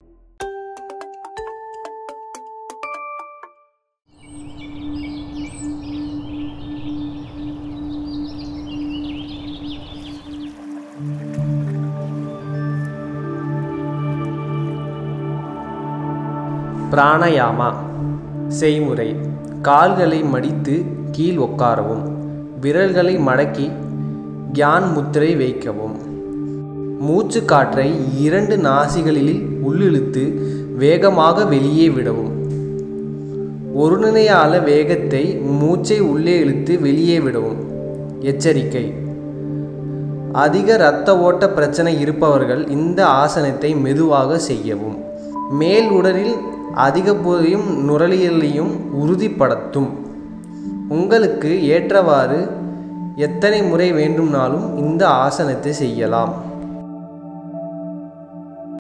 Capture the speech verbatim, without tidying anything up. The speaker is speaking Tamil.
பிராணாயாமா செய்முறை. கால்களை மடித்து கீழ் உட்காரவும். விரல்களை மடக்கி கியான் முத்திரை வைக்கவும். மூச்சு காற்றை இரண்டு நாசிகளில் உள்ளிழுத்து வேகமாக வெளியே விடவும். ஒருநிலையால வேகத்தை மூச்சை உள்ளே இழுத்து வெளியே விடவும். எச்சரிக்கை: அதிக இரத்த ஓட்ட பிரச்சனை இருப்பவர்கள் இந்த ஆசனத்தை மெதுவாக செய்யவும். மேல் உடலில் அதிக போதையும் நுரையீரலையும் உறுதிப்படுத்தும். உங்களுக்கு ஏற்றவாறு எத்தனை முறை வேண்டுமானாலும் இந்த ஆசனத்தை செய்யலாம்.